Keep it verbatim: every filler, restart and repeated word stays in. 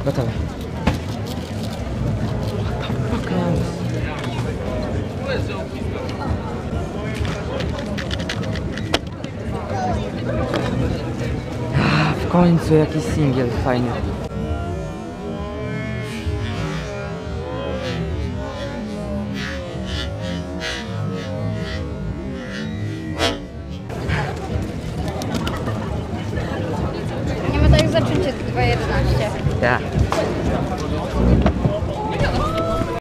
Gotowe. Ah, w końcu jakiś singiel fajny. Nie ma tak zaczęcie dwa jedenaście. Tak.